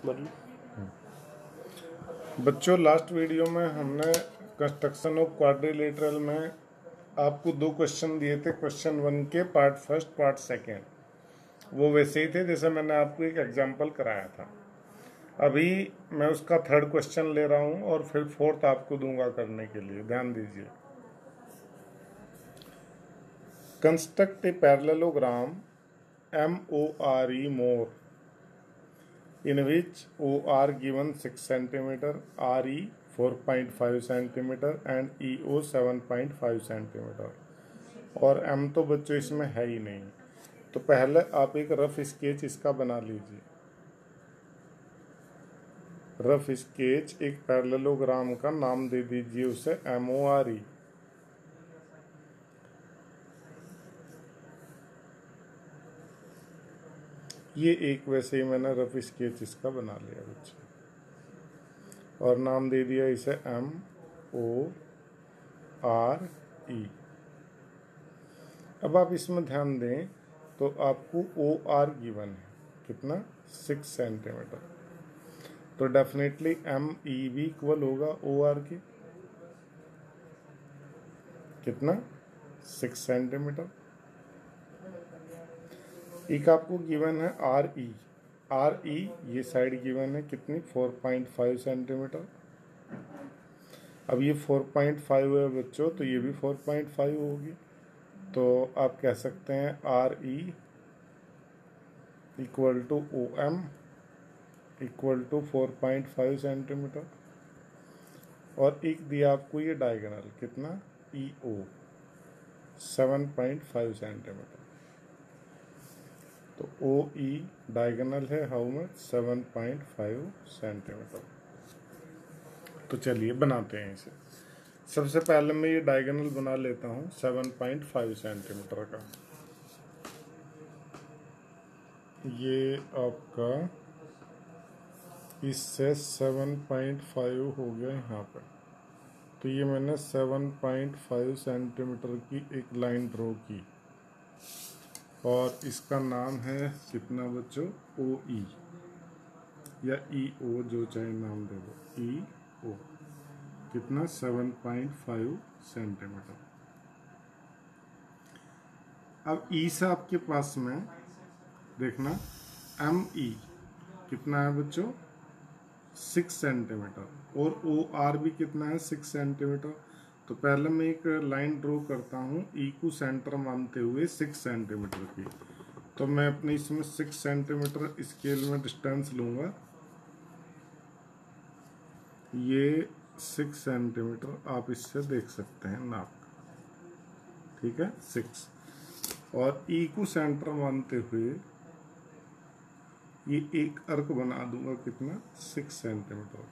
बच्चों, last video में हमने कंस्ट्रक्शन ऑफ क्वाड्रिलेटरल में आपको 2 क्वेश्चन दिए थे। क्वेश्चन 1 के पार्ट फर्स्ट पार्ट सेकेंड वो वैसे ही थे जैसे मैंने आपको एक एग्जाम्पल कराया था। अभी मैं उसका 3rd क्वेश्चन ले रहा हूँ और फिर 4th आपको दूंगा करने के लिए। ध्यान दीजिए। Construct a parallelogram MORE more in which OR given 6 cm, RE 4.5 cm and EO 7.5 cm और M तो बच्चों इसमें है ही नहीं। तो पहले आप एक रफ स्केच इसका बना लीजिए। रफ स्केच एक पैरेललोग्राम का नाम दे दीजिए उसे MORE। ये एक वैसे ही मैंने रफ स्केच इसका बना लिया बच्चे और नाम दे दिया इसे MORE। अब आप इसमें ध्यान दें तो आपको OR गिवन है कितना 6 सेंटीमीटर, तो डेफिनेटली ME भी इक्वल होगा OR के कितना 6 सेंटीमीटर। एक आपको गिवन है RE ये साइड गिवन है कितनी 4.5 सेंटीमीटर। अब ये 4.5 है बच्चों, तो ये भी 4.5 होगी। तो आप कह सकते हैं RE equal to OM equal to 4.5 centimetre. और एक दिया आपको ये डायगोनल कितना EO 7.5 सेंटीमीटर। तो OE डायगोनल है हाउ मच 7.5 सेंटीमीटर। तो चलिए बनाते हैं इसे। सबसे पहले मैं ये डायगोनल बना लेता हूँ 7.5 सेंटीमीटर का। ये आपका इससे 7.5 हो गया यहाँ पर। तो ये मैंने 7.5 सेंटीमीटर की एक लाइन ड्रॉ की और इसका नाम है कितना बच्चों OE या EO, जो चाहे नाम दे दो। EO कितना 7.5 सेंटीमीटर। अब E से आपके पास में देखना ME कितना है बच्चों 6 सेंटीमीटर और OR भी कितना है 6 सेंटीमीटर। तो पहले मैं एक लाइन ड्रॉ करता हूँ E को सेंटर मानते हुए 6 सेंटीमीटर की। तो मैं अपने इसमें 6 सेंटीमीटर स्केल में डिस्टेंस लूँगा। ये 6 सेंटीमीटर आप इससे देख सकते हैं नाप, ठीक है 6। और E को सेंटर मानते हुए ये एक अर्क बना दूंगा कितना 6 सेंटीमीटर।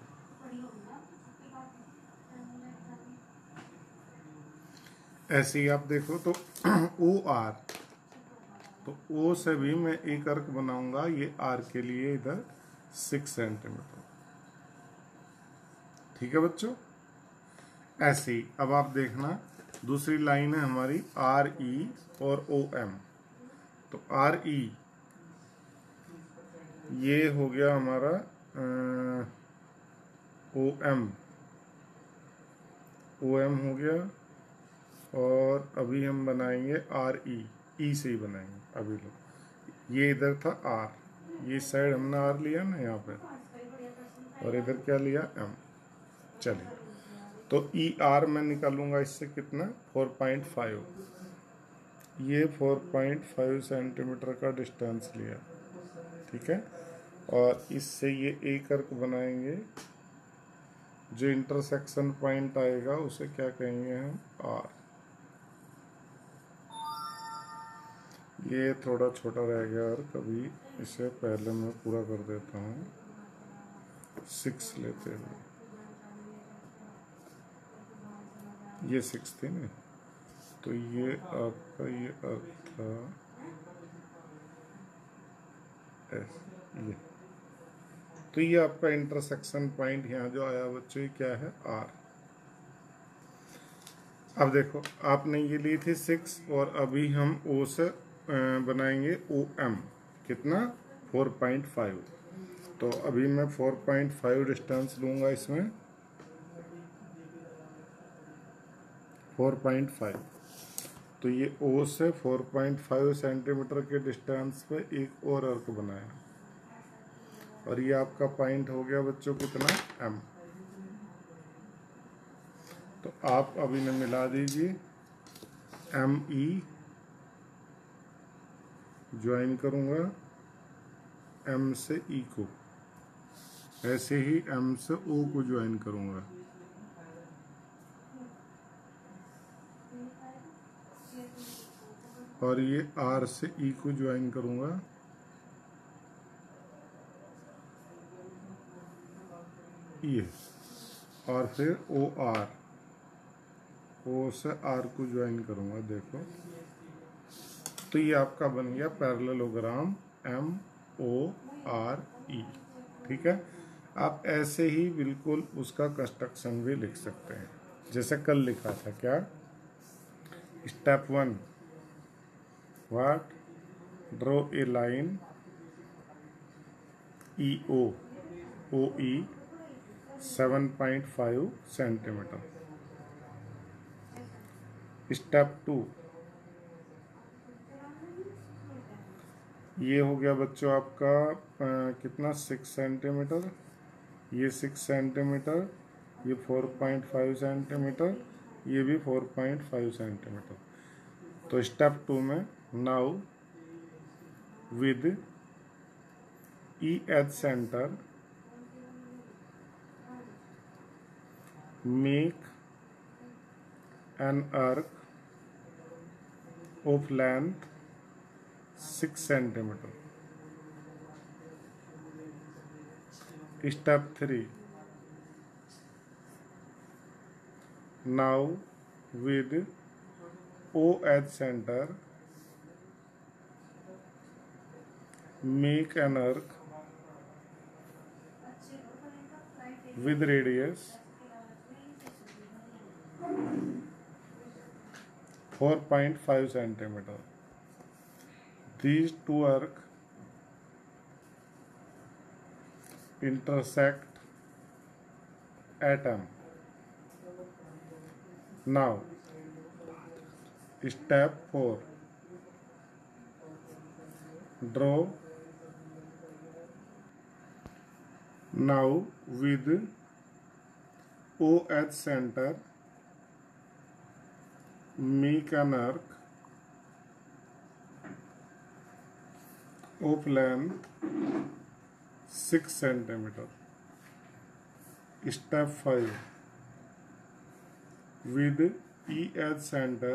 ऐसे ही आप देखो तो OR, तो O से भी मैं एक अर्क बनाऊंगा ये R के लिए इधर 6 सेंटीमीटर, ठीक है बच्चों। ऐसे ही अब आप देखना दूसरी लाइन है हमारी RE और OM। तो RE ये हो गया हमारा OM हो गया। और अभी हम बनाएंगे RE, E से ही बनाएंगे। अभी लो ये इधर था R, ये साइड हमने R लिया ना यहाँ पे, और इधर क्या लिया M। चलिए तो ER मैं निकालूंगा इससे कितना 4.5। ये 4.5 सेंटीमीटर का डिस्टेंस लिया, ठीक है। और इससे ये एक अर्क बनाएंगे, जो इंटरसेक्शन पॉइंट आएगा उसे क्या कहेंगे हम R। ये थोड़ा छोटा रह गया और कभी इसे पहले मैं पूरा कर देता हूँ 6 लेते हुए। ये 6 थी ना, तो ये आपका ये अर्थ था ये। तो ये आपका इंटरसेक्शन पॉइंट यहाँ जो आया बच्चों क्या है R। अब देखो आपने ये ली थी 6 और अभी हम O से बनाएंगे OM कितना 4.5। तो अभी मैं 4.5 डिस्टेंस लूँगा इसमें, 4.5। तो ये ओ से 4.5 सेंटीमीटर के डिस्टेंस पे एक और अर्क बनाया, और ये आपका पॉइंट हो गया बच्चों कितना, एम। तो आप अब इन्हें मिला दीजिए, एम ई ज्वाइन करूँगा एम से ई को, ऐसे ही एम से ओ को ज्वाइन करूँगा, और ये आर से ई को ज्वाइन करूँगा, ये, और फिर ओ आर, ओ से आर को ज्वाइन करूँगा, देखो। तो ये आपका बन गया parallelogram M O R E, ठीक है। आप ऐसे ही बिल्कुल उसका कंस्ट्रक्शन भी लिख सकते हैं, जैसे कल लिखा था। क्या step 1, what, draw a line E O, O E 7.5 centimetre. Step 2, ये हो गया बच्चों आपका कितना, 6 सेंटीमीटर, ये 6 सेंटीमीटर, ये 4.5 सेंटीमीटर, ये भी 4.5 सेंटीमीटर। तो स्टेप 2 में, now with E H centre make an arc of length 6 centimetre. Step 3, now with O H centre make an arc with radius 4.5 centimeter. These two arcs intersect at M. Now, step 4. Draw. Now with OH center make an arc of length 6 centimeter. Step 5, with EH center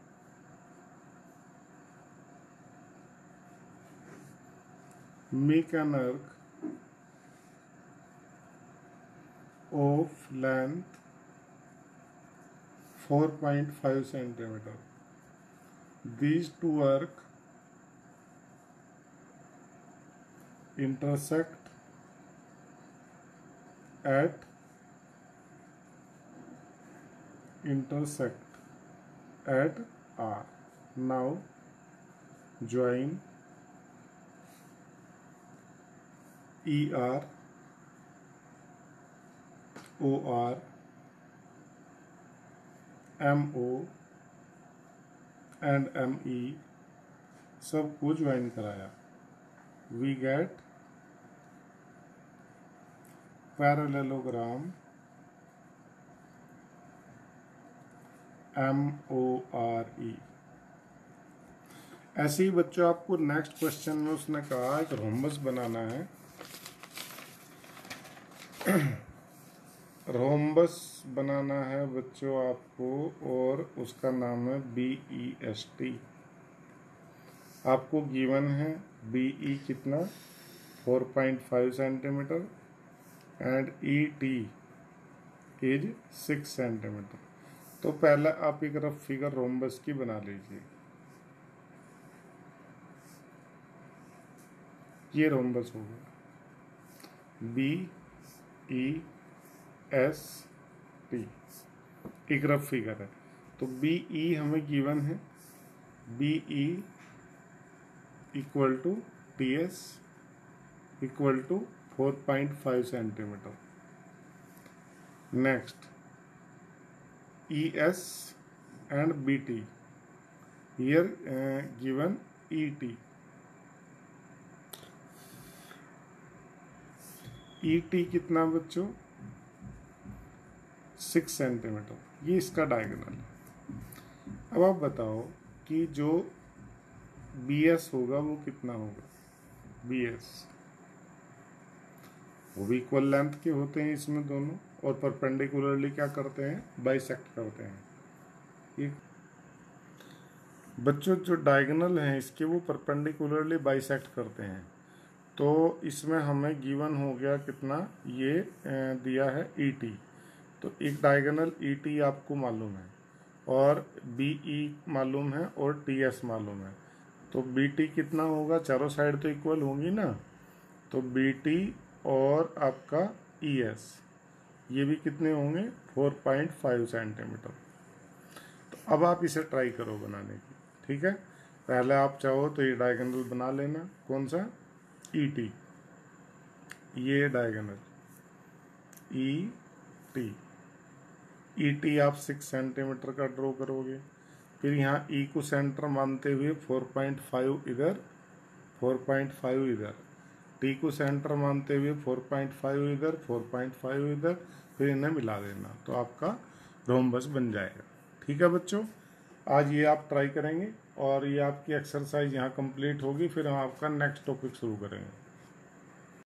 make an arc of length 4.5 centimeter. These two arcs intersect at R. Now join ER, OR, MO and ME सबको join कराया। We get parallelogram MORE। ऐसे ही बच्चों आपको next question में उसने कहा एक rhombus बनाना है। रोम्बस बनाना है बच्चों आपको, और उसका नाम है BEST। आपको गिवन है BE कितना, 4.5 centimetre and ET is 6 centimetre. तो पहले आप एक रफ फिगर रोम्बस की बना लीजिए। ये रोम्बस होगा BEST, एक रफ फिगर है। तो BE हमें गिवन है, BE equal to TS equal to 4.5 centimetre. Next ES and BT, here given ET कितना बच्चों 6 सेंटीमीटर, ये इसका डायगोनल है। अब आप बताओ कि जो BS होगा वो कितना होगा। BS वो भी इक्वल लेंथ के होते हैं इसमें दोनों, और परपेंडिकुलरली क्या करते हैं, बाइसेक्ट करते हैं। ये बच्चों जो डायगोनल हैं इसके वो परपेंडिकुलरली बाइसेक्ट करते हैं। तो इसमें हमें गिवन हो गया कितना, ये दिया है ET। तो एक डायगोनल ET आपको मालूम है, और BE मालूम है, और TS मालूम है। तो BT कितना होगा, चारों साइड तो इक्वल होंगी ना, तो BT और आपका ES ये भी कितने होंगे 4.5 सेंटीमीटर। तो अब आप इसे ट्राई करो बनाने की, ठीक है। पहले आप चाहो तो ये डायगोनल बना लेना, कौन सा, ET, ये डायगोनल ET आप 6 सेंटीमीटर का ड्रॉ करोगे। फिर यहाँ E को सेंटर मानते हुए 4.5 इधर, 4.5 इधर, T को सेंटर मानते हुए 4.5 इधर, 4.5 इधर, फिर इन्हें मिला देना तो आपका रोम्बस बन जाएगा। ठीक है बच्चों, आज ये आप ट्राई करेंगे और ये आपकी एक्सरसाइज यहाँ कंप्लीट होगी। फिर हम आपका नेक्स्ट टॉपिक शुरू करेंगे।